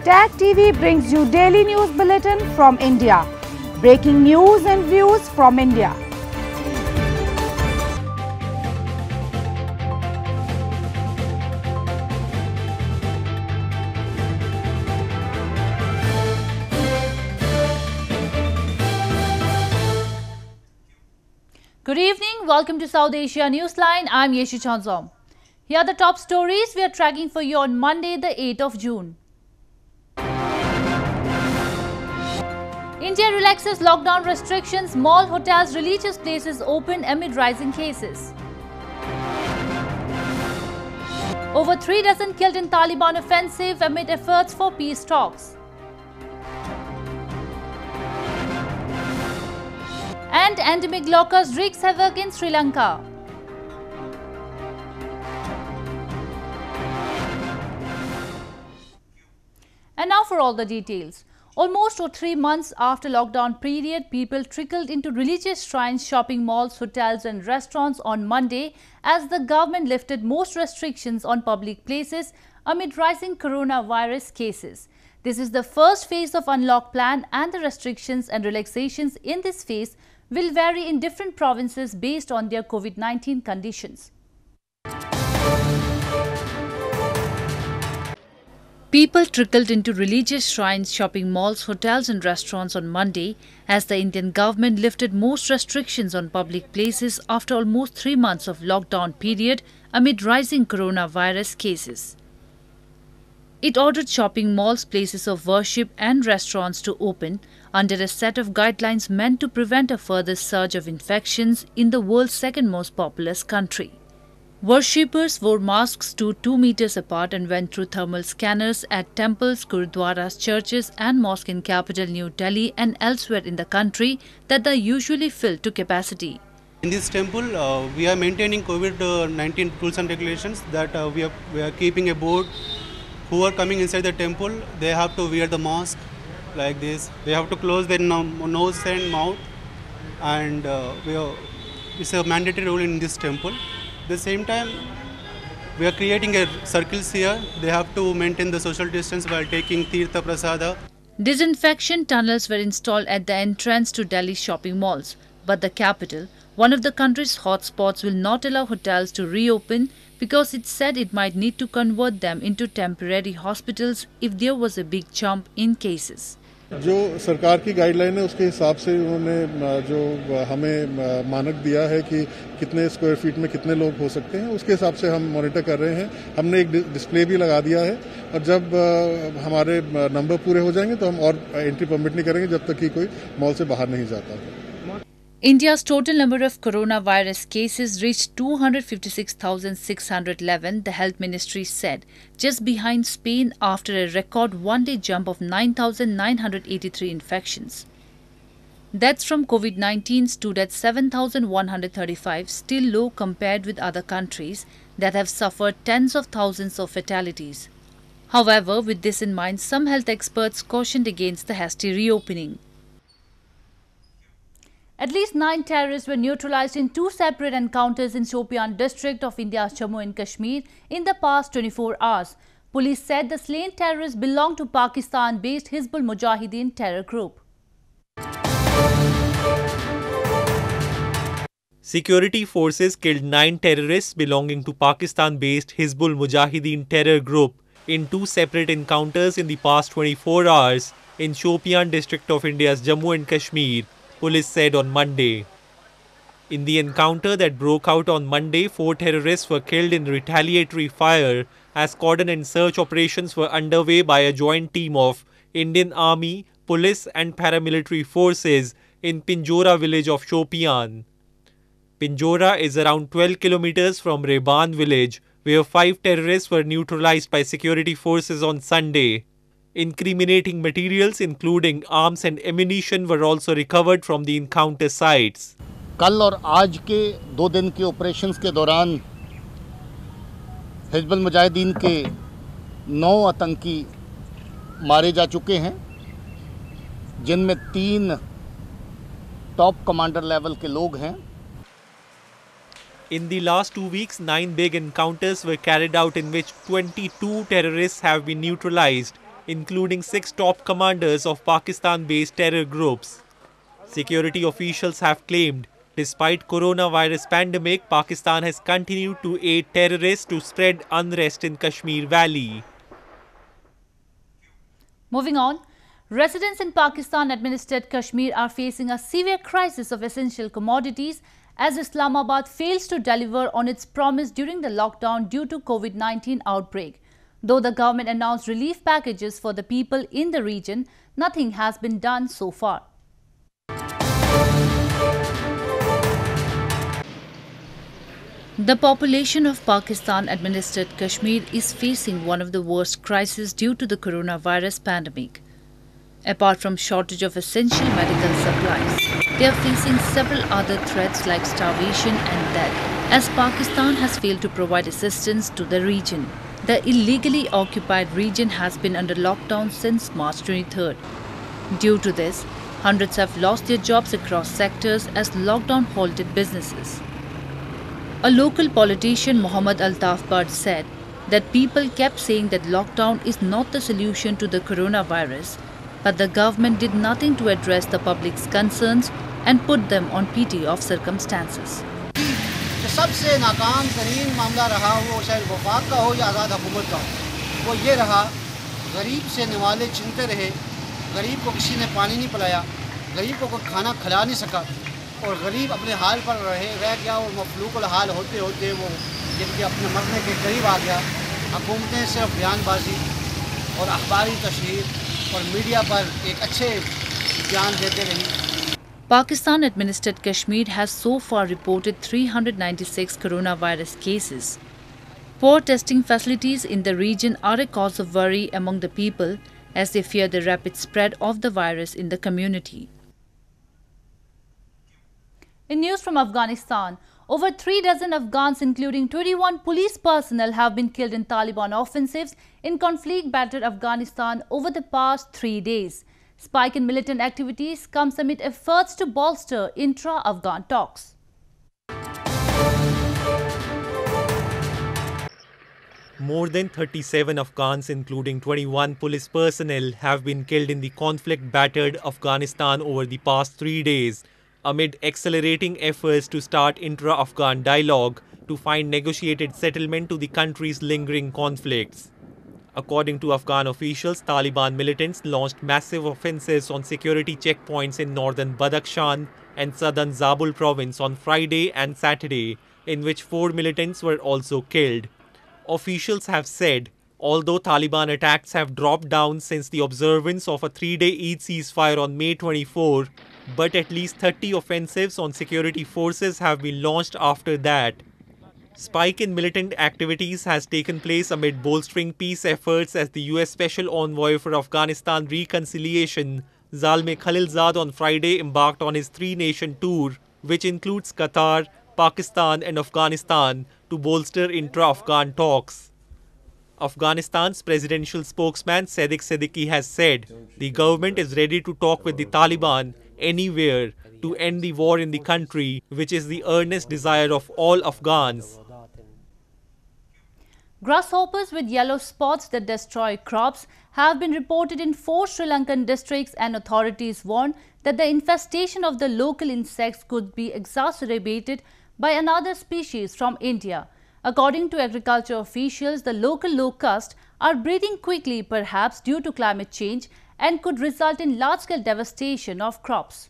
Tag TV brings you daily news bulletin from India. Breaking news and views from India. Good evening. Welcome to South Asia Newsline. I'm Yeshi Chanzom. Here are the top stories we are tracking for you on Monday, the 8th of June. India relaxes lockdown restrictions. Mall, hotels, religious places open amid rising cases. Over 3 dozen killed in Taliban offensive amid efforts for peace talks. And endemic locust wreaks havoc in Sri Lanka. And now for all the details. Almost 3 months after lockdown period, people trickled into religious shrines, shopping malls, hotels and restaurants on Monday as the government lifted most restrictions on public places amid rising coronavirus cases. This is the first phase of unlock plan, and the restrictions and relaxations in this phase will vary in different provinces based on their COVID-19 conditions. People trickled into religious shrines, shopping malls, hotels and restaurants on Monday as the Indian government lifted most restrictions on public places after almost 3 months of lockdown period amid rising coronavirus cases. It ordered shopping malls, places of worship and restaurants to open under a set of guidelines meant to prevent a further surge of infections in the world's second most populous country. Worshippers wore masks 2 meters apart and went through thermal scanners at temples, gurudwaras, churches and mosques in capital New Delhi and elsewhere in the country that are usually filled to capacity. In this temple, we are maintaining COVID-19 rules and regulations that we are keeping a board. Who are coming inside the temple, they have to wear the mask like this. They have to close their nose and mouth, and it's a mandatory rule in this temple. At the same time, we are creating a circles here. They have to maintain the social distance while taking Tirtha Prasada. Disinfection tunnels were installed at the entrance to Delhi shopping malls, but the capital, one of the country's hotspots, will not allow hotels to reopen because it said it might need to convert them into temporary hospitals if there was a big jump in cases. जो सरकार की guideline है उसके हिसाब से उन्होंने जो हमें मानक दिया है कि कितने स्क्वायर फीट में कितने लोग हो सकते हैं, उसके हिसाब से हम मॉनिटर कर रहे हैं. हमने एक डिस्प्ले भी लगा दिया है और जब हमारे नंबर पूरे हो जाएंगे तो हम और एंट्री परमिट नहीं करेंगे जब तक कि कोई मॉल से बाहर नहीं जाता. India's total number of coronavirus cases reached 256,611, the Health Ministry said, just behind Spain after a record one-day jump of 9,983 infections. Deaths from COVID-19 stood at 7,135, still low compared with other countries that have suffered tens of thousands of fatalities. However, with this in mind, some health experts cautioned against the hasty reopening. At least 9 terrorists were neutralized in 2 separate encounters in Shopian district of India's Jammu and Kashmir in the past 24 hours. Police said the slain terrorists belong to Pakistan-based Hizbul Mujahideen terror group. Security forces killed 9 terrorists belonging to Pakistan-based Hizbul Mujahideen terror group in 2 separate encounters in the past 24 hours in Shopian district of India's Jammu and Kashmir, police said on Monday. In the encounter that broke out on Monday, 4 terrorists were killed in retaliatory fire as cordon and search operations were underway by a joint team of Indian Army, police and paramilitary forces in Pinjora village of Shopian. Pinjora is around 12 kilometers from Reban village, where 5 terrorists were neutralized by security forces on Sunday. Incriminating materials including arms and ammunition were also recovered from the encounter sites. कल और आज के 2 दिन के operations के दौरान हिजबुल मुजाहिदीन के 9 आतंकी मारे जा चुके हैं, जिनमें 3 टॉप कमांडर लेवल के लोग हैं. In the last 2 weeks, 9 big encounters were carried out in which 22 terrorists have been neutralized, including 6 top commanders of Pakistan-based terror groups. Security officials have claimed, despite coronavirus pandemic, Pakistan has continued to aid terrorists to spread unrest in Kashmir Valley. Moving on, residents in Pakistan-administered Kashmir are facing a severe crisis of essential commodities as Islamabad fails to deliver on its promise during the lockdown due to COVID-19 outbreak. Though the government announced relief packages for the people in the region, nothing has been done so far. The population of Pakistan-administered Kashmir is facing one of the worst crises due to the coronavirus pandemic. Apart from shortage of essential medical supplies, they are facing several other threats like starvation and death, as Pakistan has failed to provide assistance to the region. The illegally occupied region has been under lockdown since March 23rd. Due to this, hundreds have lost their jobs across sectors as lockdown halted businesses. A local politician, Muhammad Altaf Bud, said that people kept saying that lockdown is not the solution to the coronavirus, but the government did nothing to address the public's concerns and put them on pity of circumstances. सबसे नाकाम तरीन मामला रहा वो शायद वफाक का हो या आज़ाद हुकूमत का हो, वो ये रहा गरीब से निवाले चिनते रहे, गरीब को किसी ने पानी नहीं पिलाया, गरीब को कोई खाना खिला नहीं सका और गरीब अपने हाल पर रह गया और मफलूकुल हाल होते होते वो जबकि अपने मरने के करीब आ गया। हुकूमतें सिर्फ बयानबाजी और अखबारी तशहीर और मीडिया पर एक अच्छे बयान देते रही। Pakistan-administered Kashmir has so far reported 396 coronavirus cases. Poor testing facilities in the region are a cause of worry among the people as they fear the rapid spread of the virus in the community. In news from Afghanistan, over 3 dozen Afghans, including 21 police personnel, have been killed in Taliban offensives in conflict-battered Afghanistan over the past 3 days. Spike in militant activities comes amid efforts to bolster intra-Afghan talks. More than 37 Afghans, including 21 police personnel, have been killed in the conflict-battered Afghanistan over the past 3 days, amid accelerating efforts to start intra-Afghan dialogue to find negotiated settlement to the country's lingering conflicts. According to Afghan officials, Taliban militants launched massive offensives on security checkpoints in northern Badakhshan and southern Zabul province on Friday and Saturday, in which 4 militants were also killed. Officials have said, although Taliban attacks have dropped down since the observance of a 3-day Eid ceasefire on May 24, but at least 30 offensives on security forces have been launched after that. Spike in militant activities has taken place amid bolstering peace efforts as the US Special Envoy for Afghanistan Reconciliation, Zalmay Khalilzad, on Friday embarked on his 3-nation tour, which includes Qatar, Pakistan and Afghanistan, to bolster intra-Afghan talks. Afghanistan's presidential spokesman Sadiq Siddiqui has said the government is ready to talk with the Taliban anywhere to end the war in the country, which is the earnest desire of all Afghans. Grasshoppers with yellow spots that destroy crops have been reported in 4 Sri Lankan districts, and authorities warn that the infestation of the local insects could be exacerbated by another species from India. According to agriculture officials, the local locusts are breeding quickly, perhaps due to climate change, and could result in large-scale devastation of crops.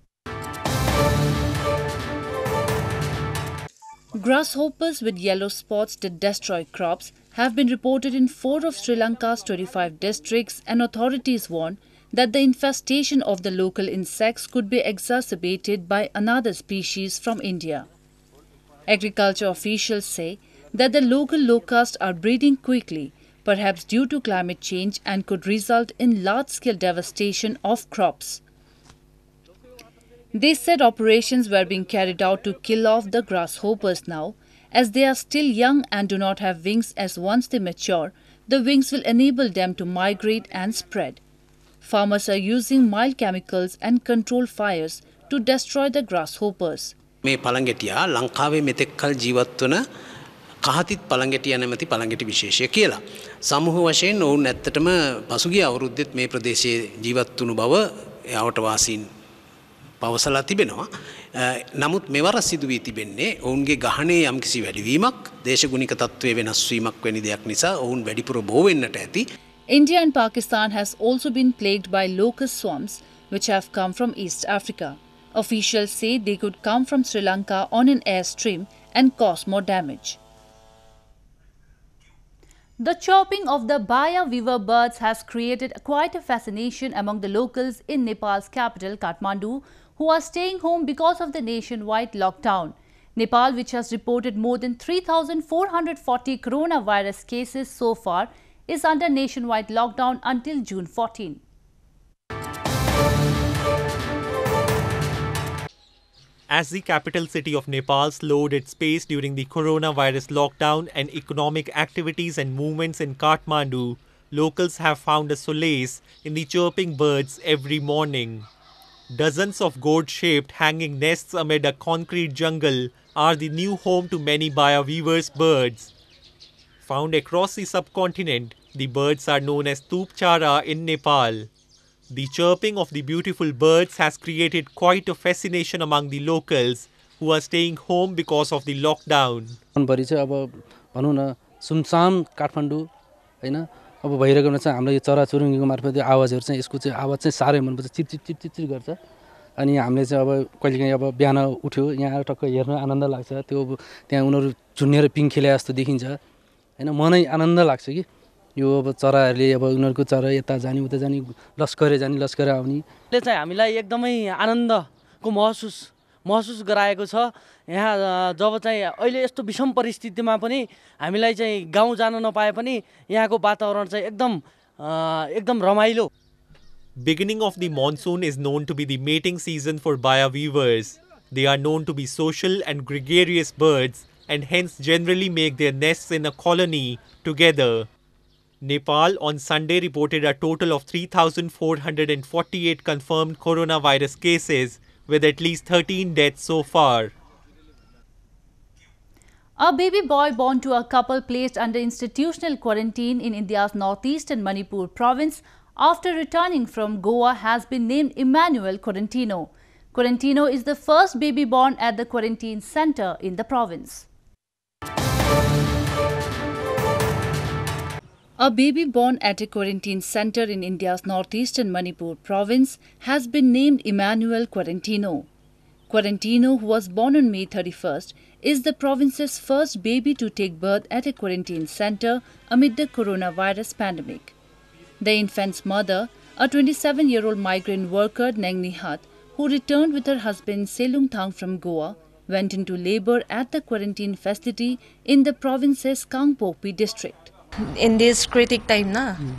Grasshoppers with yellow spots that destroy crops have been reported in 4 of Sri Lanka's 25 districts, and authorities warn that the infestation of the local insects could be exacerbated by another species from India. Agriculture officials say that the local locusts are breeding quickly, perhaps due to climate change, and could result in large-scale devastation of crops. They said operations were being carried out to kill off the grasshoppers now, as they are still young and do not have wings, as once they mature, the wings will enable them to migrate and spread. Farmers are using mild chemicals and controlled fires to destroy the grasshoppers. මේ පළඟැටියා ලංකාවේ මෙතෙක් කල ජීවත් වන කහතිත් පළඟැටිය නැමැති පළඟැටි විශේෂය කියලා. සමූහ වශයෙන් ඔවුන් ඇත්තටම පසුගිය අවුරුද්දෙත් මේ ප්‍රදේශයේ ජීවත් වුණු බව යාවට වාසීන් පවසලා තිබෙනවා. නමුත් මෙවර සිදු වී තිබෙන්නේ ඔවුන්ගේ ගහණයේ යම්කිසි වැඩිවීමක්, දේශගුණික තත්ත්වයේ වෙනස් වීමක් වැනි දෙයක් නිසා ඔවුන් වැඩිපුර බෝ වෙන්නට ඇති. India and Pakistan has also been plagued by locust swarms which have come from East Africa. Officials say they could come from Sri Lanka on an airstream and cause more damage. The chirping of the Baya weaver birds has created quite a fascination among the locals in Nepal's capital Kathmandu, who are staying home because of the nationwide lockdown. Nepal, which has reported more than 3,440 coronavirus cases so far, is under nationwide lockdown until June 14. As the capital city of Nepal slowed its pace during the coronavirus lockdown and economic activities and movements in Kathmandu, locals have found a solace in the chirping birds every morning. Dozens of gourd-shaped hanging nests amid a concrete jungle are the new home to many Baya weavers' birds. Found across the subcontinent, the birds are known as Tupchara in Nepal. The chirping of the beautiful birds has created quite a fascination among the locals who are staying home because of the lockdown. भरि चाहिँ अब भनौं न सुनसान काठमाडौँ हैन अब भइरहेकोमा चाहिँ हाम्रो यो चराचुरुङ्गीको मार्फत यो आवाजहरु चाहिँ यसको चाहिँ आवाज चाहिँ सारै मनपर्छ, चिप गर्छ। अनि हामीले चाहिँ अब कहिलेकाहीँ अब बिहान उठ्यो यहाँ टक्क हेर्न आनन्द लाग्छ। त्यो त्यहाँ उनीहरु झुन्डेर पिङ खेले जस्तो देखिन्छ हैन, मनै आनन्द लाग्छ कि यो अब चराहरुले अब उनीहरुको चरा यता जानी उता जानी लस्करे जानी लस्करे आउने ले चाहिँ हामीलाई एकदमै आनन्दको महसुस गराएको छ। यहाँ जब चाहिँ अहिले यस्तो विषम परिस्थितिमा पनि हामीलाई चाहिँ गाउँ जान नपाए पनि यहाँको वातावरण चाहिँ एकदम रमाइलो। Beginning of the monsoon is known to be the mating season for Baya weavers. They are known to be social and gregarious birds and hence generally make their nests in a colony together. Nepal on Sunday reported a total of 3,448 confirmed coronavirus cases, with at least 13 deaths so far. A baby boy born to a couple placed under institutional quarantine in India's northeastern Manipur province after returning from Goa has been named Emmanuel Quarantino. Quarantino is the first baby born at the quarantine center in the province. A baby born at a quarantine center in India's northeastern Manipur province has been named Emmanuel Quarantino. Quarantino, who was born on May 31st, is the province's first baby to take birth at a quarantine center amid the coronavirus pandemic. The infant's mother, a 27-year-old migrant worker Nengni Hat, who returned with her husband Selung Thang from Goa, went into labor at the quarantine facility in the province's Kangpokpi district. In this critical time,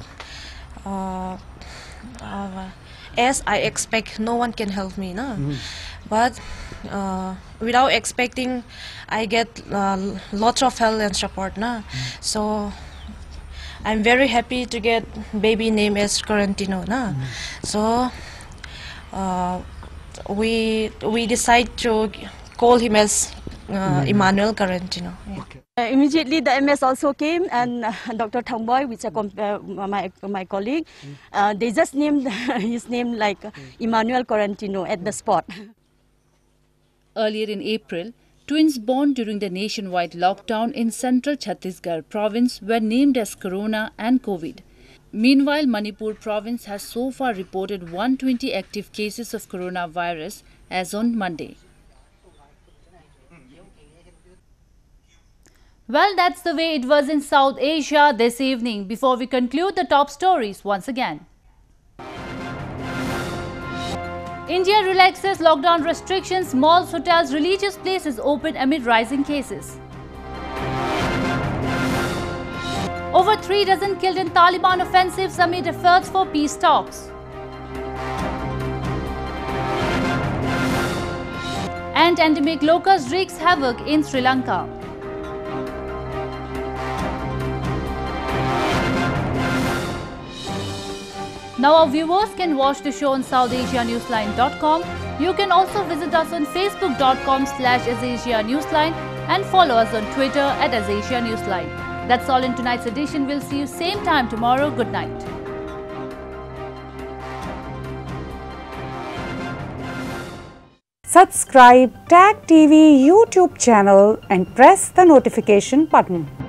as I expect, no one can help me, but without expecting, I get lots of help and support, so I'm very happy to get baby name as Quarantino, so we decide to call him as Emmanuel Quarantino. Okay. Immediately the MS also came, and Dr. Thangboy, which my colleague, they just named his name like Emmanuel Quarantino at the spot. Earlier in April, twins born during the nationwide lockdown in central Chhattisgarh province were named as Corona and COVID. Meanwhile, Manipur province has so far reported 120 active cases of coronavirus as on Monday. Well, that's the way it was in South Asia this evening. Before we conclude the top stories once again. India relaxes lockdown restrictions, malls, hotels, religious places open amid rising cases. Over 3 dozen killed in Taliban offensives amid efforts for peace talks. And endemic locust wreaks havoc in Sri Lanka. Now our viewers can watch the show on SouthAsiaNewsline.com. You can also visit us on Facebook.com/AsAsiaNewsline and follow us on Twitter at Azasia Newsline. That's all in tonight's edition. We'll see you same time tomorrow. Good night. Subscribe TAG TV YouTube channel and press the notification button.